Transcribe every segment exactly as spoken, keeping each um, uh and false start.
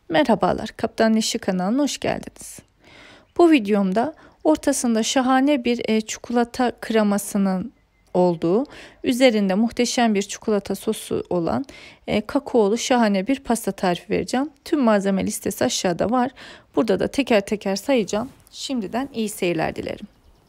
Merhabalar, Kaptan Neşe kanalına hoş geldiniz. Bu videomda ortasında şahane bir e, çikolata kremasının olduğu, üzerinde muhteşem bir çikolata sosu olan e, kakaolu şahane bir pasta tarifi vereceğim. Tüm malzeme listesi aşağıda var. Burada da teker teker sayacağım. Şimdiden iyi seyirler dilerim.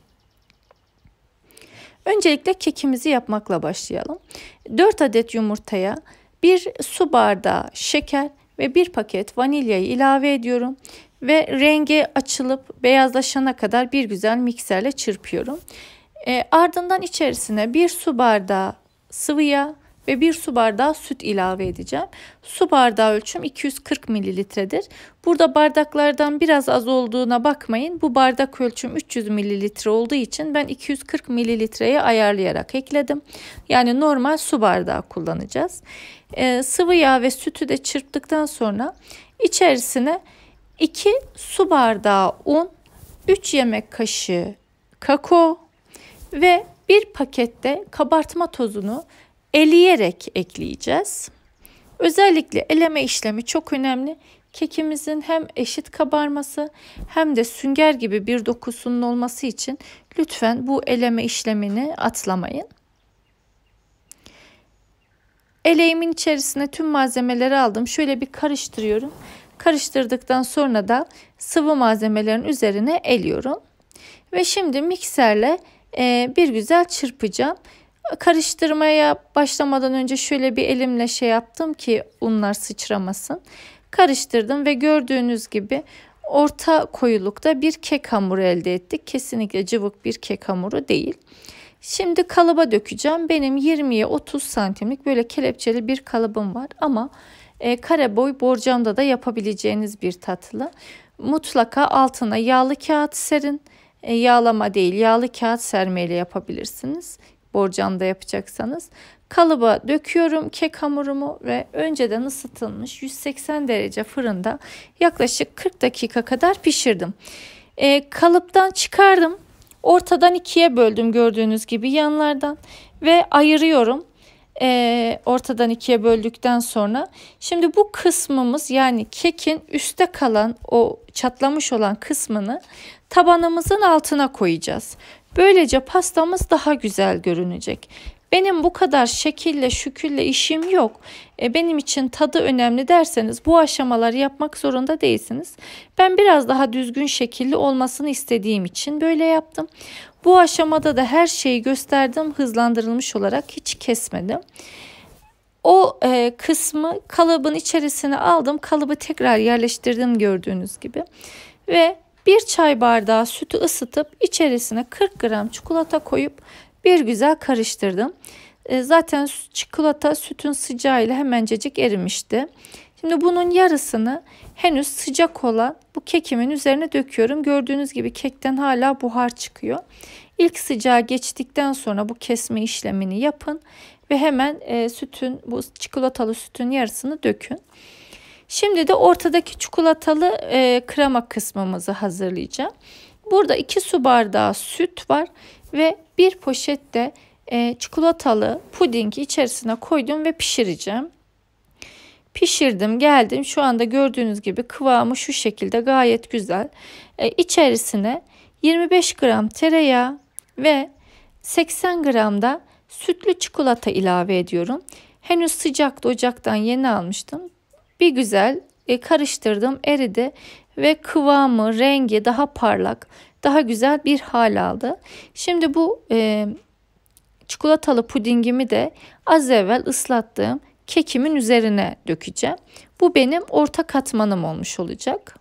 Öncelikle kekimizi yapmakla başlayalım. dört adet yumurtaya bir su bardağı şeker ve bir paket vanilyayı ilave ediyorum ve rengi açılıp beyazlaşana kadar bir güzel mikserle çırpıyorum. E, ardından içerisine bir su bardağı sıvı yağ ve bir su bardağı süt ilave edeceğim. Su bardağı ölçüm iki yüz kırk mililitredir. Burada bardaklardan biraz az olduğuna bakmayın. Bu bardak ölçüm üç yüz mililitre olduğu için ben iki yüz kırk mililitreye ayarlayarak ekledim. Yani normal su bardağı kullanacağız. Ee, sıvı yağ ve sütü de çırptıktan sonra içerisine iki su bardağı un, üç yemek kaşığı kakao ve bir pakette kabartma tozunu eleyerek ekleyeceğiz. Özellikle eleme işlemi çok önemli. Kekimizin hem eşit kabarması hem de sünger gibi bir dokusunun olması için lütfen bu eleme işlemini atlamayın. Eleğimin içerisine tüm malzemeleri aldım. Şöyle bir karıştırıyorum. Karıştırdıktan sonra da sıvı malzemelerin üzerine eliyorum. Ve şimdi mikserle e, bir güzel çırpacağım. Karıştırmaya başlamadan önce şöyle bir elimle şey yaptım ki unlar sıçramasın. Karıştırdım ve gördüğünüz gibi orta koyulukta bir kek hamuru elde ettik. Kesinlikle cıvık bir kek hamuru değil. Şimdi kalıba dökeceğim. Benim yirmiye otuz santimlik böyle kelepçeli bir kalıbım var ama e, kare boy borcamda da yapabileceğiniz bir tatlı. Mutlaka altına yağlı kağıt serin. E, yağlama değil, yağlı kağıt sermeyle yapabilirsiniz. Borcamda yapacaksanız. Kalıba döküyorum kek hamurumu ve önceden ısıtılmış yüz seksen derece fırında yaklaşık kırk dakika kadar pişirdim. E, kalıptan çıkardım. Ortadan ikiye böldüm gördüğünüz gibi yanlardan ve ayırıyorum. E, ortadan ikiye böldükten sonra şimdi bu kısmımız yani kekin üstte kalan o çatlamış olan kısmını tabanımızın altına koyacağız. Böylece pastamız daha güzel görünecek. Benim bu kadar şekille şükülle işim yok. E, benim için tadı önemli derseniz bu aşamaları yapmak zorunda değilsiniz. Ben biraz daha düzgün şekilli olmasını istediğim için böyle yaptım. Bu aşamada da her şeyi gösterdim hızlandırılmış olarak hiç kesmedim. O e, kısmı kalıbın içerisine aldım. Kalıbı tekrar yerleştirdim gördüğünüz gibi. Ve bir çay bardağı sütü ısıtıp içerisine kırk gram çikolata koyup bir güzel karıştırdım. E, zaten çikolata sütün sıcağıyla hemencecik erimişti. Şimdi bunun yarısını henüz sıcak olan bu kekimin üzerine döküyorum. Gördüğünüz gibi kekten hala buhar çıkıyor. İlk sıcağı geçtikten sonra bu kesme işlemini yapın ve hemen e, sütün bu çikolatalı sütün yarısını dökün. Şimdi de ortadaki çikolatalı e, krema kısmımızı hazırlayacağım. Burada iki su bardağı süt var ve bir poşet de e, çikolatalı pudingi içerisine koydum ve pişireceğim. Pişirdim, geldim. Şu anda gördüğünüz gibi kıvamı şu şekilde gayet güzel. E, içerisine yirmi beş gram tereyağı ve seksen gram da sütlü çikolata ilave ediyorum. Henüz sıcaktı, ocaktan yeni almıştım. Bir güzel e, karıştırdım, eridi ve kıvamı, rengi daha parlak, daha güzel bir hal aldı. Şimdi bu e, çikolatalı pudingimi de az evvel ıslattığım kekimin üzerine dökeceğim. Bu benim orta katmanım olmuş olacak.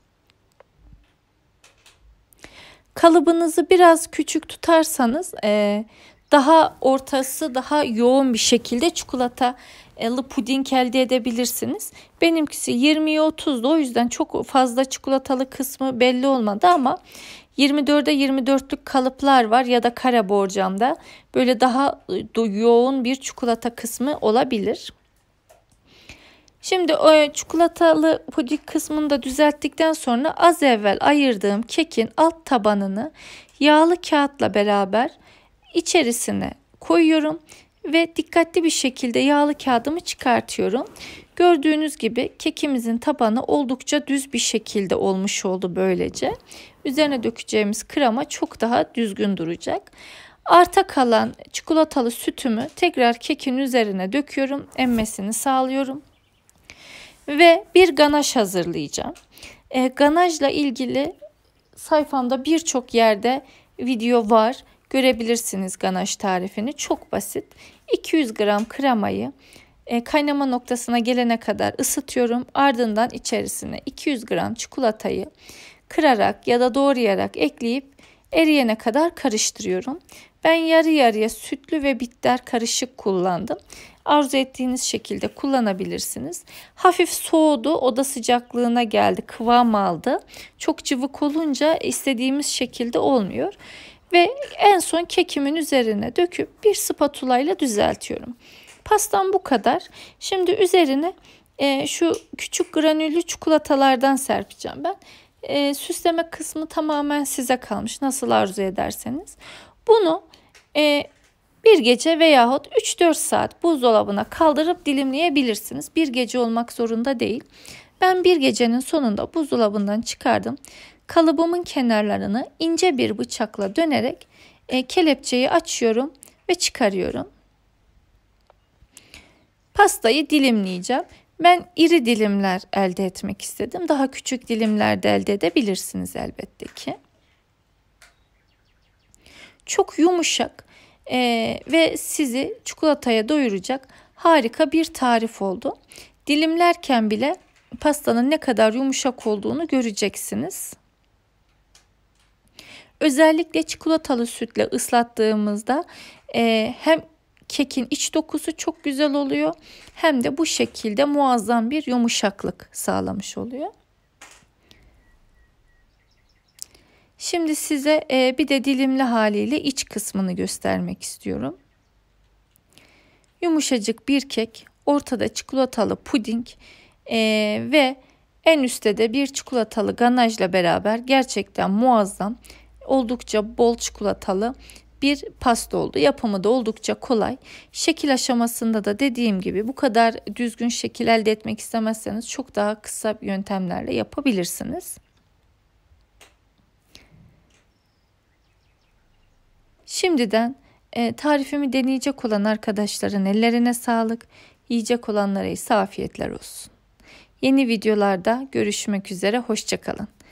Kalıbınızı biraz küçük tutarsanız e, daha ortası daha yoğun bir şekilde çikolatalı puding elde edebilirsiniz. Benimkisi yirmiye otuzdu, o yüzden çok fazla çikolatalı kısmı belli olmadı ama yirmi dörde yirmi dörtlük kalıplar var ya da kare borcamda böyle daha yoğun bir çikolata kısmı olabilir. Şimdi o çikolatalı puding kısmını da düzelttikten sonra az evvel ayırdığım kekin alt tabanını yağlı kağıtla beraber içerisine koyuyorum ve dikkatli bir şekilde yağlı kağıdımı çıkartıyorum. Gördüğünüz gibi kekimizin tabanı oldukça düz bir şekilde olmuş oldu böylece. Üzerine dökeceğimiz krema çok daha düzgün duracak. Arta kalan çikolatalı sütümü tekrar kekin üzerine döküyorum. Emmesini sağlıyorum. Ve bir ganaj hazırlayacağım. E, ganajla ilgili sayfamda birçok yerde video var. Görebilirsiniz ganaj tarifini. Çok basit. iki yüz gram kremayı e, kaynama noktasına gelene kadar ısıtıyorum. Ardından içerisine iki yüz gram çikolatayı kırarak ya da doğrayarak ekleyip eriyene kadar karıştırıyorum. Ben yarı yarıya sütlü ve bitter karışık kullandım. Arzu ettiğiniz şekilde kullanabilirsiniz. Hafif soğudu, oda sıcaklığına geldi, kıvam aldı. Çok cıvık olunca istediğimiz şekilde olmuyor. Ve en son kekimin üzerine döküp bir spatula ile düzeltiyorum. Pastam bu kadar. Şimdi üzerine e, şu küçük granüllü çikolatalardan serpeceğim ben. E, süsleme kısmı tamamen size kalmış. Nasıl arzu ederseniz. Bunu e, bir gece veyahut üç dört saat buzdolabına kaldırıp dilimleyebilirsiniz. Bir gece olmak zorunda değil. Ben bir gecenin sonunda buzdolabından çıkardım. Kalıbımın kenarlarını ince bir bıçakla dönerek e, kelepçeyi açıyorum ve çıkarıyorum. Pastayı dilimleyeceğim. Ben iri dilimler elde etmek istedim. Daha küçük dilimler de elde edebilirsiniz elbette ki. Çok yumuşak e, ve sizi çikolataya doyuracak harika bir tarif oldu. Dilimlerken bile pastanın ne kadar yumuşak olduğunu göreceksiniz. Özellikle çikolatalı sütle ıslattığımızda e, hem kekin iç dokusu çok güzel oluyor hem de bu şekilde muazzam bir yumuşaklık sağlamış oluyor. Şimdi size e, bir de dilimli haliyle iç kısmını göstermek istiyorum. Yumuşacık bir kek, ortada çikolatalı puding e, ve en üstte de bir çikolatalı ganajla beraber gerçekten muazzam, oldukça bol çikolatalı bir pasta oldu. Yapımı da oldukça kolay. Şekil aşamasında da dediğim gibi bu kadar düzgün şekil elde etmek istemezseniz çok daha kısa yöntemlerle yapabilirsiniz. Şimdiden e, tarifimi deneyecek olan arkadaşların ellerine sağlık, yiyecek olanlara ise afiyetler olsun. Yeni videolarda görüşmek üzere, hoşça kalın.